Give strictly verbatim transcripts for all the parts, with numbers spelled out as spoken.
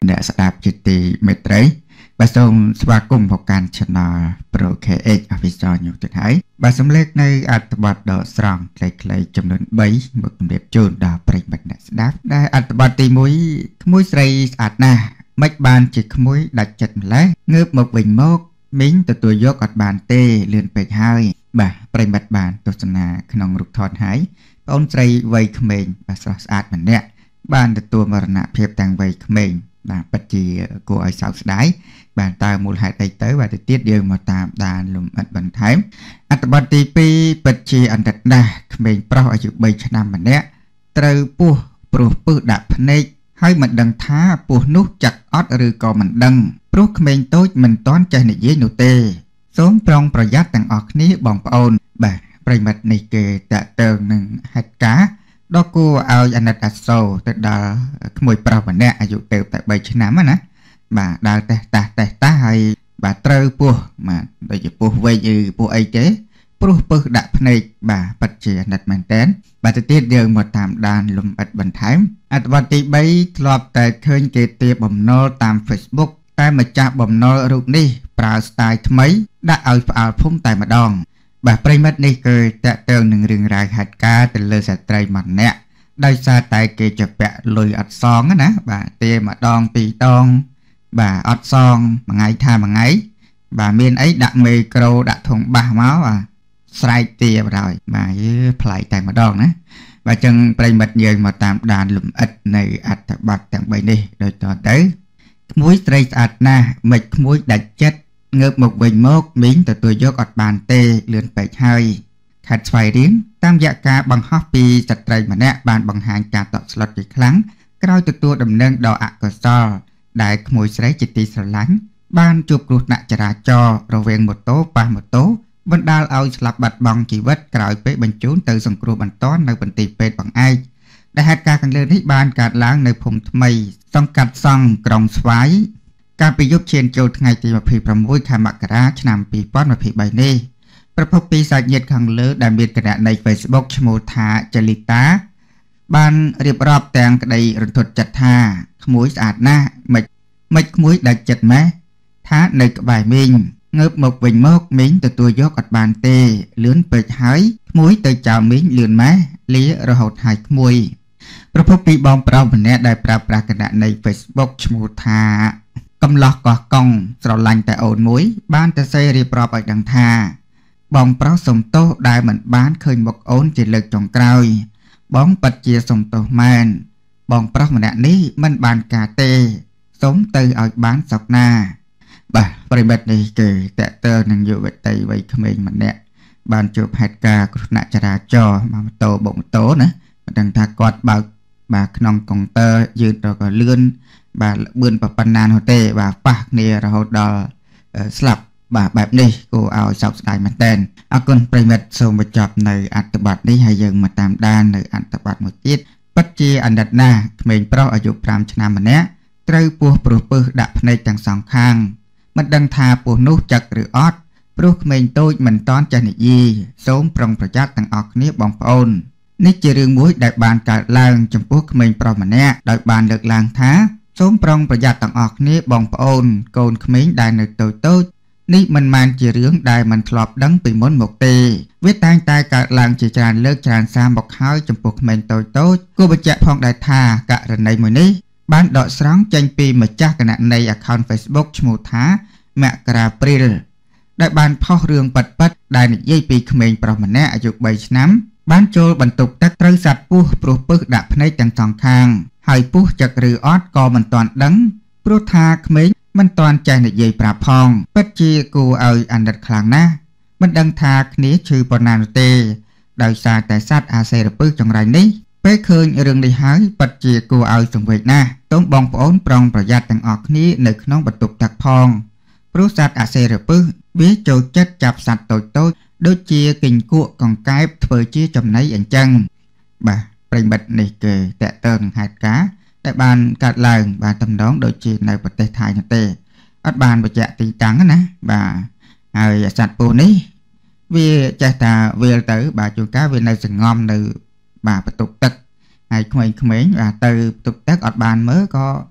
អ្នកស្ដាប់ជាទីមេត្រីបាទសូមស្វាគមន៍មកកាន់ Channel Pro ខេ เอ็กซ์ Official នេះទៅហើយបាទសូមលេខនៅអត្ថបទដ៏ស្រង់ខ្លីៗចំនួនបីមកជម្រាបជូនដល់ប្រិយមិត្តអ្នកស្ដាប់ដែលអត្ថបទទីមួយក្មួយស្រីស្អាតណាស់មិនបានជាក្មួយដាច់ចិត្តម្លេះងើបមកវិញមកមីងទទួលយកអត់បានទេលឿនពេកហើយបាទប្រិយមិត្តបានទស្សនាក្នុងរូបថតហើយប្អូនស្រីវ័យក្មេងបាទស្រស់ស្អាតម្នាក់បានទទួលមរណភាពទាំងវ័យក្មេងបាទពិតជាគួរឲ្យសោកស្ដាយបាទតើមូលហេតុអីទៅបាទទៅទៀតយើងមកតាមដានលំអិតបន្ថែមអត្ថបទទីពីរពិតជាអន្តិតណាស់ក្មេងប្រុសអាយុបីឆ្នាំម្នាក់ត្រូវពោះព្រោះពឹសដាក់ភ្នែកហើយមិនដឹងថាពោះនោះចាក់អត់ឬក៏មិនដឹងព្រោះក្មេងតូចមិនទាន់ចេះនិយាយនោះទេសូមប្រុងប្រយ័ត្នទាំងអស់គ្នាបងប្អូនបាទប្រិមិត្តនេះគេតាក់ទងនឹងហេតុការណ៍ដ៏គួរឲ្យអាណិតអាសូរទៅដល់ក្មួយប្រុសម្នាក់អាយុទៅតែបីឆ្នាំណាបាទដើរតេះតាស់តេះតាស់ហើយបាទត្រូវពោះបាទដូចជាពោះវែងឬពោះអីទេព្រោះពឹសដាក់ភ្នែកបាទពិតជាអាណិតមែនតើបាទទៅទៀតយើងមកតាមដានលំអិតបន្ថែមអត្ថបទទីបីធ្លាប់តែឃើញគេទាបំណុលតាម Facebook តែម្ចាស់បំណុលរូបនេះប្រើស្ទាយថ្មីដាក់ឲ្យផ្អើលភូមិតែម្ដងបាទប្រិមិត្តនេះគឺតាក់ទងនឹងរឿងរ៉ាវហេតុការណ៍ទៅលើស្ត្រីម្នាក់ដោយសារតែគេជាពាក់លុយអត់សងណាបាទទេម្ដងពីរដងបាទអត់សងមួយថ្ងៃថាមួយថ្ងៃបាទមានអីដាក់មេក្រូដាក់ធុងបាសមកបាទស្រែកទាបដល់បាទយើប្លែកតែម្ដងណាបាទចឹងប្រិមិត្តយើងមកតាមដានលំអិតនៅអត្ថបទទាំងបីនេះដូចតទៅក្មួយស្រីស្អាតណាស់មិនក្មួយដាច់ចិត្តងើបមកវិញមកមីងទទួលយកអត់បានទេលឿនពេកហើយខេត្តស្វាយរៀងតាមរយៈការបង្ហោះពីស្ត្រីម្នាក់បានបង្ហាញការតក់ស្លុតជាខ្លាំងក្រោយទទួលដំណឹងដ៏អកុសលដែលក្មួយស្រីជាទីស្រឡាញ់បានជួបគ្រោះថ្នាក់ចរាចរណ៍រវាងម៉ូតូប៉ះម៉ូតូបណ្ដាលឲ្យស្លាប់បាត់បង់ជីវិតក្រោយពេលបញ្ជូនទៅសង្គ្រោះបន្ទាន់នៅមន្ទីរពេទ្យបង្អែកដែលហេតុការណ៍ខាងលើនេះបានកើតឡើងនៅភូមិថ្មីសង្កាត់សង់ក្រុងស្វាយកាលពីយប់ឈានចូលថ្ងៃទីម្ភៃប្រាំមួយខែមករាឆ្នាំពីរពាន់ម្ភៃបីនេះប្រពន្ធពីសាច់ញាតិខាងលើដែលមានគណនី Facebook ឈ្មោះថាចលីតាបានរៀបរាប់ទាំងក្តីរន្ធត់ចិត្តថាក្មួយស្អាតណាស់មិនមិនក្មួយដាច់ចិត្តម៉េះថានៅក្បែរមីងងើបមកវិញមកមីងទទួលយកអត់បានទេលឿនពេកហើយក្មួយទៅចោលមីងលឿនម៉េះលារហូតហើយក្មួយប្រពន្ធពីបងប្រុសម្នាក់ដែលប្រើប្រាស់គណនី Facebook ឈ្មោះថាកំឡោះកោះកុងស្រឡាញ់តែអូនមួយបានទៅសេរៀបរាប់ឲ្យដឹងថាបងប្រុសសុំទោសដែលមិនបានឃើញមុខអូនជាលើកចុងក្រោយបងពិតជាសុំទោសមែនបងប្រុសម្នាក់នេះមិនបានការទេសុំទៅឲ្យបានសុខណាបាទប្រិមិត្តនេះគឺតេតើនឹងយុវតីវ័យក្មេងម្នាក់បានជួបហេតុការណ៍គ្រោះថ្នាក់ចរាចរណ៍មកម៉ូតូបុកម៉ូតូណាមិនដឹងថាគាត់បើកបាទក្នុងកុងទ័រយឺតទៅក៏លឿនបាទលឿនប៉ុណ្ណានោះទេបាទប៉ះគ្នារហូតដល់ស្លាប់បាទបែបនេះគួរឲ្យសោកស្ដាយមែនទែនអរគុណប្រិមិត្តសូមបញ្ចប់នៅអត្ថបទនេះហើយយើងមកតាមដាននៅអត្ថបទមួយទៀតពិតជាអណ្ឌិតណាស់ក្មេងប្រុសអាយុប្រាំឆ្នាំម្នាក់ត្រូវពោះព្រោះពឹសដាក់ភ្នែកទាំងសងខាងមិនដឹងថាពោះនោះចាក់ឬអត់ព្រោះក្មេងតូចមិនតាន់ចេះនិយាយសូមប្រុងប្រយ័ត្នទាំងអស់គ្នាបងប្អូននេះជារឿងមួយដែលបានកើតឡើងចំពោះក្មេងប្រុសម្នាក់ដោយបានលើកឡើងថាសូមប្រុងប្រយ័ត្នទាំងអស់គ្នាបងប្អូនកូនក្មេងដែលនៅតូចតូចនេះមិនមែនជារឿងដែលមិនធ្លាប់ដឹងពីមុនមកទេវាតែងតែកើតឡើងជាច្រើនលើកច្រើនសារមកហើយចំពោះក្មេងតូចតូចគួរបញ្ជាក់ផងដែរថាករណីមួយនេះបានដកស្រង់ចេញពីម្ចាស់គណនី account Facebook ឈ្មោះថាមករាព្រីលដែលបានផុសរឿងប៉ិតប៉ិតដែលនិយាយពីក្មេងប្រុសម្នាក់អាយុបីឆ្នាំបានចូលបន្ទប់ទឹកត្រូវសត្វពស់ព្រោះពឹសដាក់ភ្នែកទាំងសងខាងហើយពស់ចឹកឬអត់ក៏មិនទាន់ដឹងព្រោះថាក្មេងមិនទាន់ចេះនិយាយប្រាប់ផងពិតជាគួរឲ្យអាណិតខ្លាំងណាស់មិនដឹងថាគ្នាឈឺប៉ុណ្ណានោះទេដោយសារតែសត្វអាសេរពឹសចង្រៃនេះពេលឃើញរឿងនេះហើយពិតជាគួរឲ្យសង្វេគណាស់សូមបងប្អូនប្រុងប្រយ័ត្នទាំងអស់គ្នានៅក្នុងបន្ទប់ទឹកផងព្រោះសត្វអាសេរពឹសវាចូលចិត្តចាប់សត្វតូចតូចដូចជាគិញគក់កង្កែបធ្វើជាចំណីអញ្ចឹងបាទប្រិមិត្តនេះគឺតេតើនឹងហេតុការណ៍ដែលបានកើតឡើងបាទតំណងដូចជានៅប្រទេសថៃនោះទេអត់បានបញ្ជាក់ទីតាំងណាបាទហើយសត្វពស់នេះវាចេះតែវាលទៅបាទជួនកាលវានៅសង្ងំនៅបាទបន្ទប់ទឹកហើយក្មេងៗបាទទៅបន្ទប់ទឹកអត់បានមើលក៏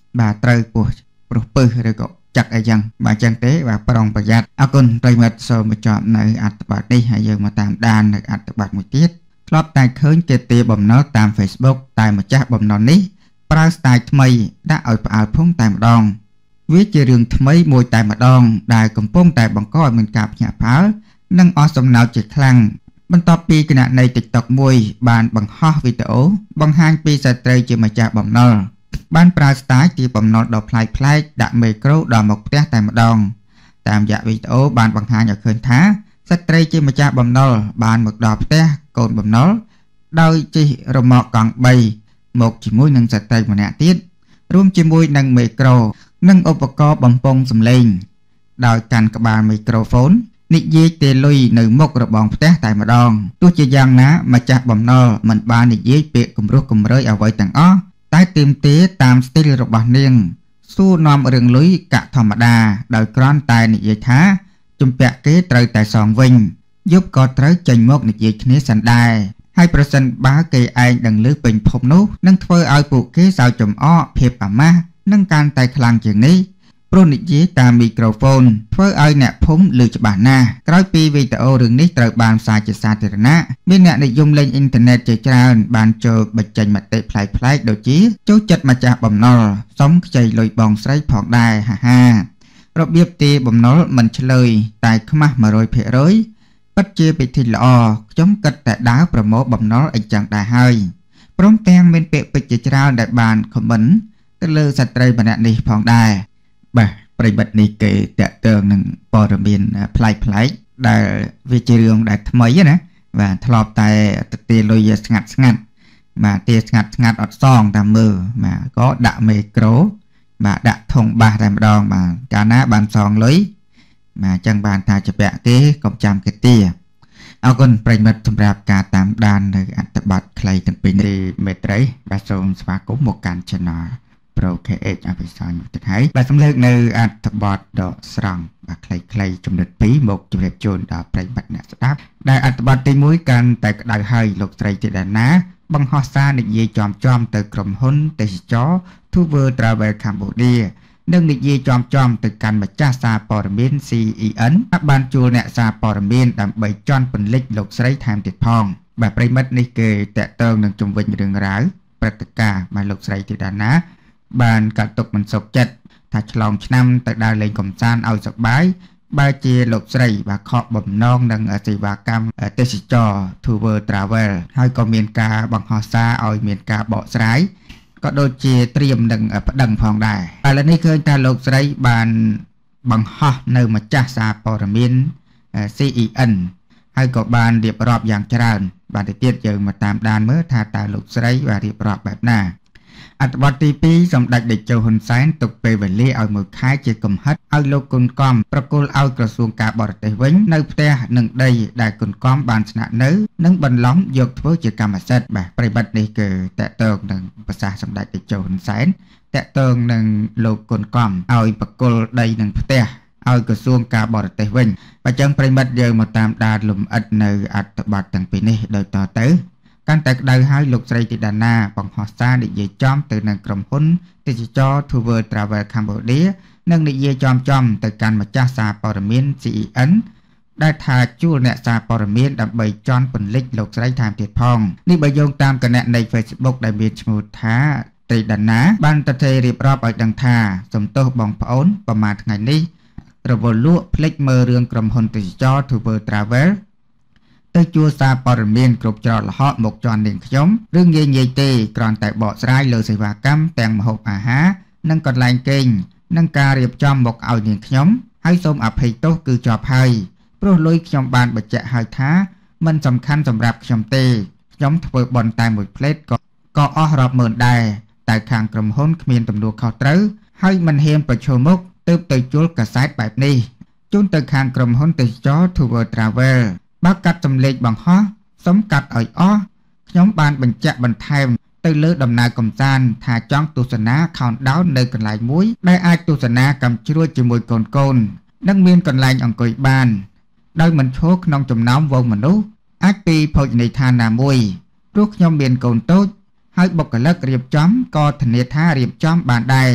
បាទត្រូវពោះប្រុសពឹសឬក៏ចាក់អីចឹងបាទចឹងទេបាទប្រុងប្រយ័ត្នអរគុណប្រិមិត្តសូមបញ្ចប់នៅអត្ថបទនេះហើយយើងមកតាមដាននៅអត្ថបទមួយទៀតធ្លាប់តែឃើញគេទាបំណុលតាម Facebook តែម្ចាស់បំណុលនេះប្រើ style ថ្មីដាក់ឲ្យផ្អើលភុងតែម្ដងវាជារឿងថ្មីមួយតែម្ដងដែលកំពុងតែបង្កឲ្យមានការភ្ញាក់ផ្អើលនិងអស់សំណើចជាខ្លាំងបន្ទាប់ពីគណនី TikTok មួយបានបង្ហោះវីដេអូបង្ហាញពីស្ត្រីជាម្ចាស់បំណុលបានប្រើ style ទាបំណុលដ៏ប្លែកៗដាក់មេក្រូដល់មុខផ្ទះតែម្ដងតាមរយៈវីដេអូបានបង្ហាញឲ្យឃើញថាស្ត្រីជាម្ចាស់បំណុលបានមកដល់ផ្ទះកូនបំណុលដោយជិះរ៉ឺម៉កកង់បីមកជាមួយនឹងស្ត្រីម្នាក់ទៀតរួមជាមួយនឹងមេក្រូនិងឧបករណ៍បំពង់សំឡេងដោយកាន់ក្បាលមីក្រូហ្វូននិយាយទេលុយនៅមុខរបងផ្ទះតែម្ដងទោះជាយ៉ាងណាម្ចាស់បំណុលមិនបាននិយាយពាក្យគំរោះគំរើយអ្វីទាំងអស់តែទាមទារតាមស្ទីលរបស់នាងសួរនាំរឿងលុយកាក់ធម្មតាដោយគ្រាន់តែនិយាយថាជំពាក់គេត្រូវតែសងវិញយប់ក៏ត្រូវចេញមកនិយាយគ្នាសិនដែរហើយប្រសិនបើគេឯងដឹងឮពេញភពនោះនឹងធ្វើឲ្យពួកគេសើចចំអកភាពអាម៉ាស់នឹងកាន់តែខ្លាំងជាងនេះព្រោះនិយាយតាមមីក្រូហ្វូនធ្វើឲ្យអ្នកភូមិឮច្បាស់ណាស់ក្រោយពីវីដេអូរឿងនេះត្រូវបានផ្សាយជាសាធារណៈមានអ្នកនិយមលេងអ៊ីនធឺណិតជាច្រើនបានចូលបញ្ចេញមតិប្លែកៗដូចជាចូលចិត្តម្ចាស់បំណុលសុំខ្ចីលុយបងស្រីផងដែរហាហារបៀបទាបំណុលមិនឆ្លើយតែខ្មាស់ một trăm phần trăm ពិតជាពិធីល្អខ្ញុំគិតតែដើរប្រមូលបំណុលអីចឹងដែរហើយព្រមទាំងមានពាក្យពេចន៍ជាច្រើនដែលបានខមមិនទៅលើស្ត្រីម្នាក់នេះផងដែរបាទប្រិមិត្តនេះគេតាក់ទងនឹងព័ត៌មានប្លែកៗដែលវាជារឿងដែលថ្មីណាបាទធ្លាប់តែទាលុយស្ងាត់ស្ងាត់បាទទាស្ងាត់ស្ងាត់អត់សងតាមមើលបាទក៏ដាក់មេក្រូបាទដាក់ធុងបាសតែម្ដងបាទកាលណាបានសងលុយបាទអញ្ចឹងបានថាជាពាក់គេកុំចាំគេទាអរគុណប្រិមិត្តសម្រាប់ការតាមដាននៅអត្ថបទខ្លីទាំងពីរនេះមេត្រីបាទសូមស្វាគមន៍មកកាន់ Channel Pro ខេ អេច អភិសាលមកទៅហើយបាទសម្លេងនៅអត្ថបទដកស្រង់បាទខ្លីៗចំណុចពីរមកជម្រាបជូនដល់ប្រិមិត្តអ្នកស្ដាប់ដែលអត្ថបទទីមួយកាន់តែក្តៅហើយលោកស្រីធីតាណាបង្ហោះសារនិយាយចំចំទៅក្រុមហ៊ុនទេសចរ Tour Travel Cambodia និងនិយាយចំចំទៅកាន់ម្ចាស់សារព័ត៌មាន ซี អ៊ី អិន បានជួលអ្នកសារព័ត៌មានដើម្បីជន់ពន្លិចលោកស្រីថែមទៀតផងបាទប្រិមិត្តនេះគេតាក់ទងនឹងជំវិញរឿងរ៉ាវព្រឹត្តិការណ៍មកលោកស្រីធីតាណាបានកាត់ទុកមិនសុខចិត្តថាឆ្លងឆ្នាំទៅដើរលេងកំសាន្តឲ្យសប្បាយបើជាលោកស្រីបាទខកបំណងនឹងសេវាកម្មទេសចរ Tour Travel ហើយក៏មានការបង្ហោះសារឲ្យមានការបកស្រាយក៏ដូចជាត្រៀមនឹងប្តឹងផងដែរឥឡូវនេះឃើញថាលោកស្រីបានបង្ហោះនៅម្ចាស់សារព័ត៌មាន ซี អ៊ី អិន ហើយក៏បានរៀបរាប់យ៉ាងច្រើនបាទទៅទៀតយើងមកតាមដានមើលថាតើលោកស្រីបានរៀបរាប់បែបណាអត្ថបទទីពីរសម្ដេចតេជោហ៊ុនសែនទុកពេលវេលាឲ្យមួយខែជាកំហិតឲ្យលោកគុនកំប្រគល់ឲ្យក្រសួងការបរទេសវិញនៅផ្ទះនិងដីដែលគុនកំបានស្នាក់នៅនិងបន្លំយកធ្វើជាកម្មសិទ្ធិបាទប្រិបត្តិនេះគឺតកតងនឹងប្រសាសន៍សម្ដេចតេជោហ៊ុនសែនតកតងនឹងលោកគុនកំឲ្យប្រគល់ដីនិងផ្ទះឲ្យក្រសួងការបរទេសវិញបើចឹងប្រិមិត្តយើងមកតាមដានលំអិតនៅអត្ថបទទាំងពីរនេះដូចតទៅកាន់តែក្តៅហើយលោកស្រីធីតាណាបង្ហោះសារនិយាយចំទៅនឹងក្រុមហ៊ុនទេសចរ Tour Travel Cambodia និងនិយាយចំចំទៅកាន់ម្ចាស់សារព័ត៌មាន ซี អ៊ី អិន ដែលថាជួលអ្នកសារព័ត៌មានដើម្បីជន់ពន្លិចលោកស្រីថែមទៀតផងនេះបើយោងតាមគណនី Facebook ដែលមានឈ្មោះថាត្រីដាណាបានទៅទេរៀបរាប់ឲ្យដឹងថាសំទោសបងប្អូនប្រហែលថ្ងៃនេះរវល់លក់ភ្លេចមើលរឿងក្រុមហ៊ុនទេសចរ Tour Travelទៅជួលសារព័ត៌មានគ្រប់ច្រកល្ហកមកជន់នាងខ្ញុំរឿងងាយងាយទេគ្រាន់តែបកស្រាយលើសេវាកម្មទាំងម្ហូបអាហារនិងកន្លែងគេងនិងការរៀបចំមកឲ្យនាងខ្ញុំហើយសូមអភ័យទោសគឺជាប់ហើយព្រោះលុយខ្ញុំបានបញ្ជាក់ឲ្យថាមិនសំខាន់សម្រាប់ខ្ញុំទេខ្ញុំធ្វើបន់តែមួយផ្លេតក៏ក៏អស់រាប់ម៉ឺនដែរតែខាងក្រុមហ៊ុនគ្មានទំនួលខុសត្រូវហើយមិនហ៊ានប្រឈមមុខទើបទៅជួលកាសែតបែបនេះជូនទៅខាងក្រុមហ៊ុនទេសចរ Tour Travelបើកាត់សម្លេចបង្ហោះសុំកាត់ឲ្យអស់ខ្ញុំបានបញ្ជាក់បន្ថែមទៅលើដំណើរកំសាន្តថាចង់ទស្សនា countdown នៅកន្លែងមួយដែលអាចទស្សនាកម្មជ្រួចជាមួយកូនកូននិងមានកន្លែងអង្គុយបានដោយមិនឈរក្នុងចំណោមវងមនុស្សអាចពីភោជនីយដ្ឋានណាមួយព្រោះខ្ញុំមានកូនតូចហើយបុគ្គលិករៀបចំក៏ធានាថារៀបចំបានដែរ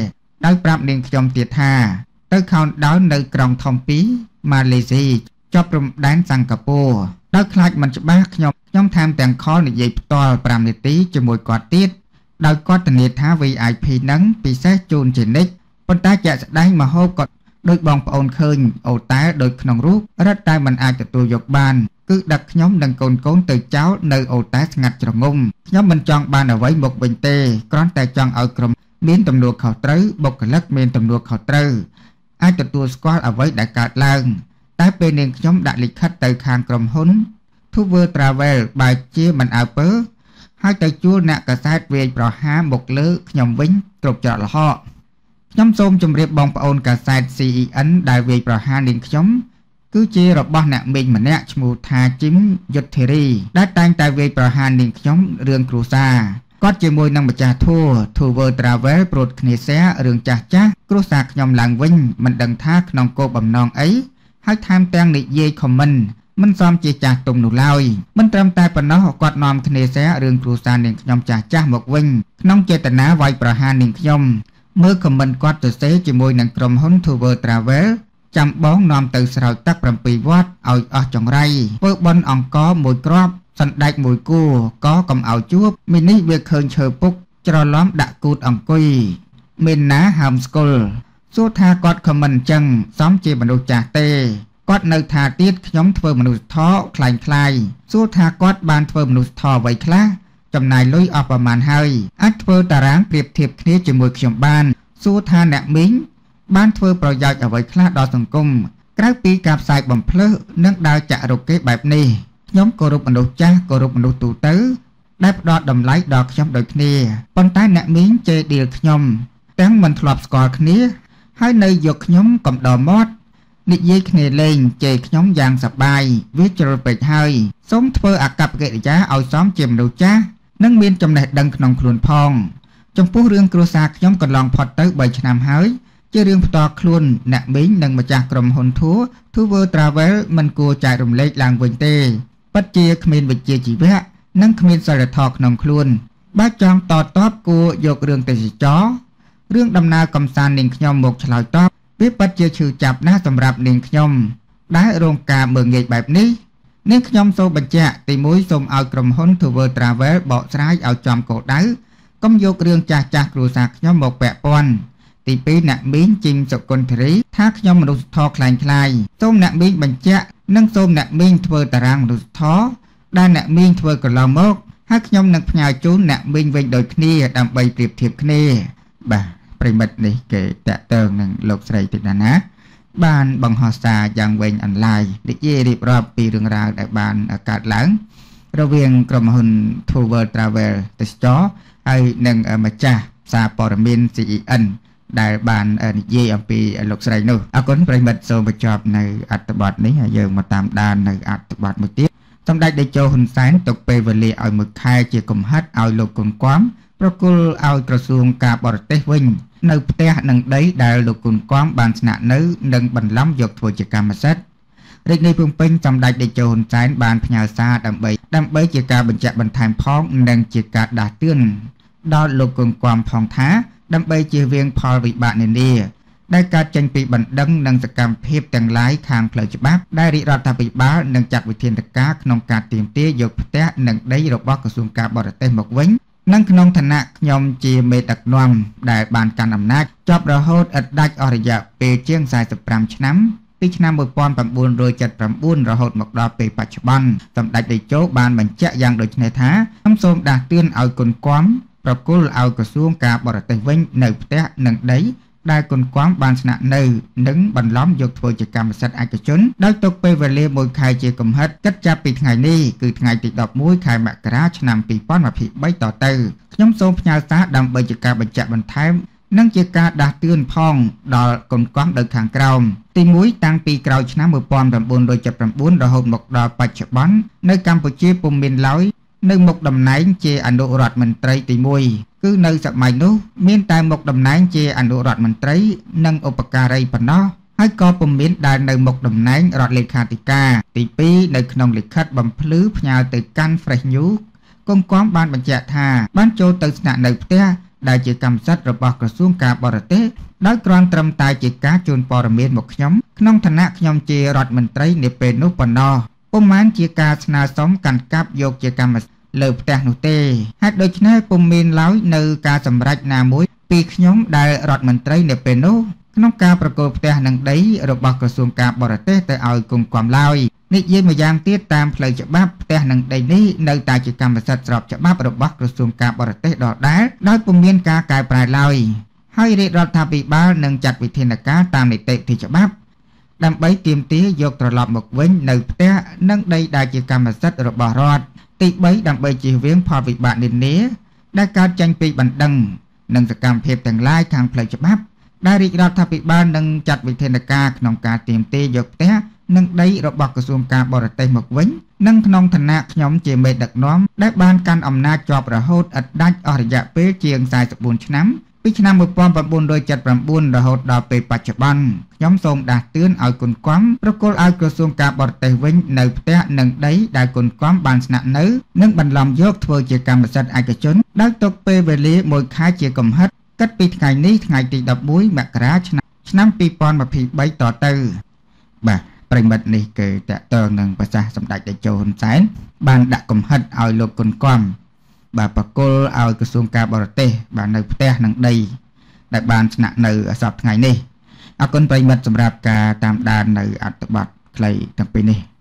ដោយប្រាប់នាងខ្ញុំទៀតថាទៅ countdown នៅក្រុងធំពីម៉ាឡេស៊ីជាប់ព្រំដែនសិង្ហបុរីដោយខ្លាចមិនច្បាស់ខ្ញុំខ្ញុំថែមទាំងខលនិយាយផ្ទាល់ប្រាំនាទីជាមួយគាត់ទៀតដោយគាត់ធានាថា វី អាយ ភី នឹងពិសេសជូនជានិច្ចប៉ុន្តែជាក់ស្ដែងមហូបគាត់ដោយបងប្អូនឃើញអូតែដោយក្នុងរូបរត់តែមិនអាចទទួលយកបានគឺដឹកខ្ញុំនិងកូនកូនទៅចោលនៅអូតែស្ងាត់ជ្រងំខ្ញុំមិនចង់បានអ្វីមកវិញទេគ្រាន់តែចង់ឲ្យក្រុមមានទំនួលខុសត្រូវបុគ្គលិកមានទំនួលខុសត្រូវអាចទទួលស្គាល់អ្វីដែលកើតឡើងតែពេលនាងខ្ញុំដាក់លិខិតទៅខាងក្រុមហ៊ុន Tour Travel បែរជាមិនអើពើហើយទៅជួលអ្នកកាសែតវាយប្រហារមកលើខ្ញុំវិញគ្រប់ច្រកល្ហកខ្ញុំសូមជម្រាបបងប្អូនកាសែត ซี អ៊ី អិន ដែលវាយប្រហារនាងខ្ញុំគឺជារបស់អ្នកមីងម្នាក់ឈ្មោះថាជីមយុទ្ធធីរីដែលតែងតែវាយប្រហារនាងខ្ញុំរឿងគ្រួសារគាត់ជាមួយនឹងម្ចាស់ Tour Tour Travel ប្រូតគ្នាសែរឿងចាស់ចាស់គ្រួសារខ្ញុំឡើងវិញមិនដឹងថាក្នុងគោលបំណងអីហើយថែមទាំងនិយាយ comment មិនសមជាចាស់ទុំនោះឡើយមិនត្រឹមតែប៉ុណ្ណោះគាត់នាំគ្នាសែរឿងគ្រួសារនាងខ្ញុំចាស់ចាស់មកវិញក្នុងចេតនាវាយប្រហារនាងខ្ញុំមើល comment គាត់ទៅសេជាមួយនឹងក្រុមហ៊ុន Tour Travel ចាំបងនាំទៅស្រោចទឹកប្រាំពីរវត្តឲ្យអស់ចង្រៃធ្វើបន់អង្គមួយគ្រាប់សណ្ដែកមួយគូក៏កុំឲ្យជួបមីនេះវាឃើញឈើពុកច្រឡំដាក់គូតអង្គុយមានណាហើមស្គល់សួរថាគាត់ខមមិនអញ្ចឹងសមជាមនុស្សចាស់ទេគាត់នៅថាទៀតខ្ញុំធ្វើមនុស្សធម៌ខ្លាញ់ខ្លាយសួរថាគាត់បានធ្វើមនុស្សធម៌អ្វីខ្លះចំណាយលុយអស់ប្រមាណហើយអាចធ្វើតារាងប្រៀបធៀបគ្នាជាមួយខ្ញុំបានសួរថាអ្នកមីងបានធ្វើប្រយោជន៍អ្វីខ្លះដល់សង្គមក្រៅពីការផ្សាយបំភ្លឺនិងដើរចាក់រកគេបែបនេះខ្ញុំគោរពមនុស្សចាស់គោរពមនុស្សទូទៅដែលផ្ដល់តម្លៃដល់ខ្ញុំដូចគ្នាប៉ុន្តែអ្នកមីងជេរឌីលខ្ញុំទាំងមិនធ្លាប់ស្គាល់គ្នាហើយនៅយកខ្ញុំកំដរមាត់និយាយគ្នាលេងជេរខ្ញុំយ៉ាងសប្បាយវាជ្រុលពេកហើយសូមធ្វើអកប្បកិរិយាឲ្យសមជាមនុស្សចាស់និងមានចំណេះដឹងក្នុងខ្លួនផងចំពោះរឿងគ្រួសារខ្ញុំកន្លងផុតទៅបីឆ្នាំហើយជារឿងផ្ទាល់ខ្លួនអ្នកមីងនិងម្ចាស់ក្រុមហ៊ុន Tour Tour Travel មិនគួរចែករំលែកឡើងវិញទេពិតជាគ្មានវិជ្ជាជីវៈនិងគ្មានសីលធម៌ក្នុងខ្លួនបើចង់តតបគួរយករឿងទេសចររឿងដំណើរកំសាន្តនាងខ្ញុំមកឆ្លើយតបវាពិតជាឈឺចាប់ណាស់សម្រាប់នាងខ្ញុំដែលរងការមើលងាយបែបនេះនាងខ្ញុំសូមបញ្ជាក់ទីមួយសូមឲ្យក្រុមហ៊ុន Tour Travel បកស្រាយឲ្យចំគោលដៅកុំយករឿងចាស់ចាស់គ្រួសារខ្ញុំមកពាក់ព័ន្ធទីពីរអ្នកមីងជីមសុគន្ធរីថាខ្ញុំមនុស្សធម៌ខ្លាញ់ខ្លាយសូមអ្នកមីងបញ្ជាក់និងសូមអ្នកមីងធ្វើតារាងមនុស្សធម៌ដែលអ្នកមីងធ្វើកន្លងមកហើយខ្ញុំនឹងផ្ញើជូនអ្នកមីងវិញដូចគ្នាដើម្បីប្រៀបធៀបគ្នាបាទប្រិមិត្តនេះគេតាក់ទងនឹងលោកស្រីតិចណាបានបង្ហោះសារយ៉ាងវែងអន្លាយនិយាយរៀបរាប់ពីរឿងរ៉ាវដែលបានកើតឡើងរវាងក្រុមហ៊ុន Tour Travel ទេសចរហើយនឹងម្ចាស់សារព័ត៌មាន ซี អ៊ី អិន ដែលបាននិយាយអំពីលោកស្រីនោះអរគុណប្រិមិត្តសូមបញ្ចប់នៅអត្ថបទនេះហើយយើងមកតាមដាននៅអត្ថបទមួយទៀតសម្ដេចតេជោហ៊ុនសែនទុកពេលវេលាឲ្យមួយខែជាកំហិតឲ្យលោកកុនគំប្រគល់ឲ្យក្រសួងការបរទេសវិញនៅផ្ទះនិងដីដែលលោកកុនគំបានស្នាក់នៅនិងបន្លំយកធ្វើជាកម្មសិទ្ធិរាជធានីភ្នំពេញសម្ដេចតេជោហ៊ុនសែនបានផ្ញើសារដើម្បីដើម្បីជាការបញ្ជាក់បន្ថែមផងនិងជាការដាស់តឿនដល់លោកកុនគំផងថាដើម្បីជៀសវាងផលវិបាកនានាដែលកើតចេញពីបណ្ដឹងនិងសកម្មភាពទាំងឡាយខាងផ្លូវច្បាប់ដែលរាជរដ្ឋាភិបាលនឹងចាត់វិធានការក្នុងការទាមទារយកផ្ទះនិងដីរបស់ក្រសួងការបរទេសមកវិញនិងក្នុងឋានៈខ្ញុំជាមេដឹកនាំដែលបានកាន់អំណាចជាប់រហូតឥតដាច់អស់រយៈពេលជាងសែសិបប្រាំឆ្នាំពីឆ្នាំmột nghìn chín trăm七mươi chínរហូតមកដល់ពេលបច្ចុប្បន្នសម្ដេចតេជោបានបញ្ជាក់យ៉ាងដូចនេះថាខ្ញុំសូមដាស់តឿនឲ្យកុនគំប្រគល់ឲ្យក្រសួងការបរទេសវិញនៅផ្ទះនិងដីដែលកុនគំបានស្នាក់នៅនិងបន្លំយកធ្វើជាកម្មសិទ្ធិឯកជនដោយទុកពេលវេលាមួយខែជាកំហិតគិតចាប់ពីថ្ងៃនេះគឺថ្ងៃទីដប់មួយខែមករាឆ្នាំពីរពាន់ម្ភៃបីតទៅខ្ញុំសូមផ្ញើសារដើម្បីជាការបញ្ជាក់បន្ថែមនិងជាការដាស់តឿនផងដល់កុនគំនៅខាងក្រោមទីមួយតាំងពីក្រោយឆ្នាំmột nghìn chín trăm七mươi chínរហូតមកដល់បច្ចុប្បន្ននៅកម្ពុជាពុំមានឡើយនៅមុខតំណែងជាអនុរដ្ឋមន្ត្រីទីមួយគឺនៅសម័យនោះមានតែមុខតំណែងជាអនុរដ្ឋមន្ត្រីនិងឧបការីប៉ុណ្ណោះហើយក៏ពុំមានដែលនៅមុខតំណែងរដ្ឋលេខាធិការទីពីរនៅក្នុងលិខិតបំភ្លឺផ្ញើទៅកាន់ Fresh News កុនគំបានបញ្ជាក់ថាបានចូលទៅស្នាក់នៅផ្ទះដែលជាកម្មសិទ្ធិរបស់ក្រសួងការបរទេសដោយគ្រាន់ត្រឹមតែជាការជូនព័ត៌មានមកខ្ញុំក្នុងឋានៈខ្ញុំជារដ្ឋមន្ត្រីនាពេលនោះប៉ុណ្ណោះពុំមែនជាការស្នើសុំកាន់កាប់យកជាកម្មសិទ្ធិលើផ្ទះនោះទេហេតុដូច្នេះពុំមានឡើយនៅការសម្រេចណាមួយពីខ្ញុំដែលរដ្ឋមន្ត្រីនាពេលនោះក្នុងការប្រគល់ផ្ទះនិងដីរបស់ក្រសួងការបរទេសទៅឲ្យគង់គំឡើយនិយាយម្យ៉ាងទៀតតាមផ្លូវច្បាប់ផ្ទះនិងដីនេះនៅតែជាកម្មសិទ្ធិស្របច្បាប់របស់ក្រសួងការបរទេសដដែលដោយពុំមានការកែប្រែឡើយហើយរាជរដ្ឋាភិបាលនឹងចាត់វិធានការតាមនីតិវិធីច្បាប់ដើម្បីទាមទារយកត្រឡប់មកវិញនៅផ្ទះនិងដីដែលជាកម្មសិទ្ធិរបស់រដ្ឋទីបីដើម្បីជៀសវាងផលវិបាកនានាដែលកើតចេញពីបណ្ដឹងនិងសកម្មភាពទាំងឡាយខាងផ្លូវច្បាប់ដែលរាជរដ្ឋាភិបាលនឹងចាត់វិធានការក្នុងការទាមទារយកផ្ទះនិងដីរបស់ក្រសួងការបរទេសមកវិញនិងក្នុងឋានៈខ្ញុំជាមេដឹកនាំដែលបានកាន់អំណាចជាប់រហូតឥតដាច់អស់រយៈពេលជាងសែនបួនឆ្នាំពីឆ្នាំmột nghìn chín trăm七mươi chínរហូតដល់ពេលបច្ចុប្បន្នខ្ញុំសូមដាស់តឿនឲ្យគុណគំប្រគល់ឲ្យក្រសួងការបរទេសវិញនៅផ្ទះនិងដីដែលគុណគំបានស្នាក់នៅនិងបន្លំយកធ្វើជាកម្មសិទ្ធិឯកជនដោយទុកពេលវេលាមួយខែជាកំហិតគិតពីថ្ងៃនេះថ្ងៃទីដប់មួយមករាឆ្នាំឆ្នាំពីរពាន់ยี่สิบสามតទៅបាទប្រិមិត្តនេះគឺតកតងនឹងប្រសាសន៍សម្ដេចតេជោហ៊ុនសែនបានដាក់កំហិតឲ្យលោកគុណគំបាទបកគលឲ្យក្រសួងការបរទេសបាននៅផ្ទះនិងដីដែលបានស្នាក់នៅសប្តាហ៍ថ្ងៃនេះអរគុណប្រិមិត្តសម្រាប់ការតាមដាននៅអត្ថបទខ្លីទាំងពីរនេះ